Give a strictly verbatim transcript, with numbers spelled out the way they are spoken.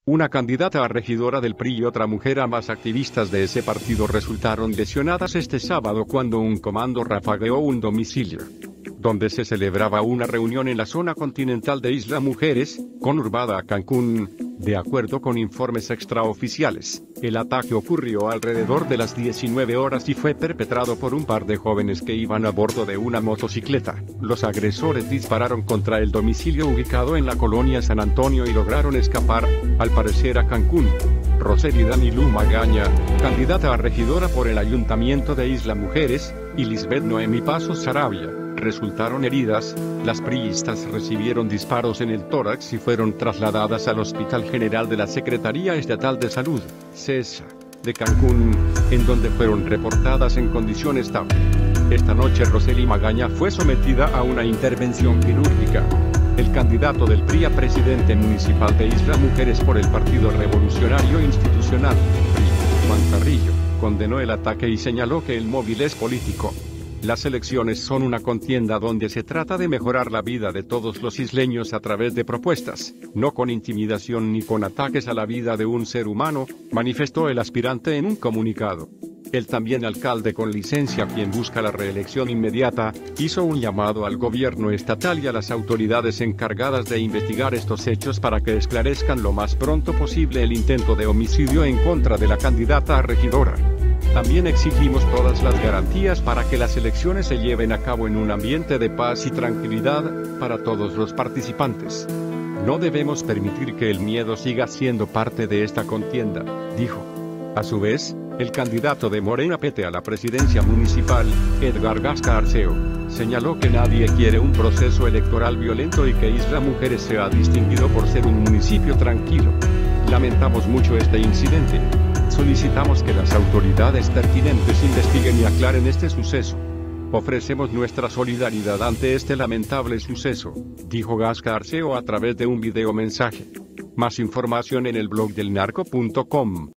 Una candidata a regidora del P R I y otra mujer, ambas activistas de ese partido, resultaron lesionadas este sábado cuando un comando rafagueó un domicilio donde se celebraba una reunión en la zona continental de Isla Mujeres, conurbada a Cancún. De acuerdo con informes extraoficiales, el ataque ocurrió alrededor de las diecinueve horas y fue perpetrado por un par de jóvenes que iban a bordo de una motocicleta. Los agresores dispararon contra el domicilio ubicado en la colonia San Antonio y lograron escapar, al parecer a Cancún. Rosely Danilú Magaña, candidata a regidora por el Ayuntamiento de Isla Mujeres, y Lisbeth Noemí Pasos Sarabia, resultaron heridas. Las priistas recibieron disparos en el tórax y fueron trasladadas al Hospital General de la Secretaría Estatal de Salud, CESA, de Cancún, en donde fueron reportadas en condición estable. Esta noche Rosely Magaña fue sometida a una intervención quirúrgica. El candidato del P R I a presidente municipal de Isla Mujeres por el Partido Revolucionario Institucional, P R I, Juan Carrillo, condenó el ataque y señaló que el móvil es político. Las elecciones son una contienda donde se trata de mejorar la vida de todos los isleños a través de propuestas, no con intimidación ni con ataques a la vida de un ser humano, manifestó el aspirante en un comunicado. El también alcalde con licencia, quien busca la reelección inmediata, hizo un llamado al gobierno estatal y a las autoridades encargadas de investigar estos hechos para que esclarezcan lo más pronto posible el intento de homicidio en contra de la candidata a regidora. También exigimos todas las garantías para que las elecciones se lleven a cabo en un ambiente de paz y tranquilidad para todos los participantes. No debemos permitir que el miedo siga siendo parte de esta contienda, dijo. A su vez, el candidato de Morena P T a la presidencia municipal, Edgar Gasca Arceo, señaló que nadie quiere un proceso electoral violento y que Isla Mujeres se ha distinguido por ser un municipio tranquilo. Lamentamos mucho este incidente. Solicitamos que las autoridades pertinentes investiguen y aclaren este suceso. Ofrecemos nuestra solidaridad ante este lamentable suceso, dijo Gasca Arceo a través de un video mensaje. Más información en el blog del narco punto com.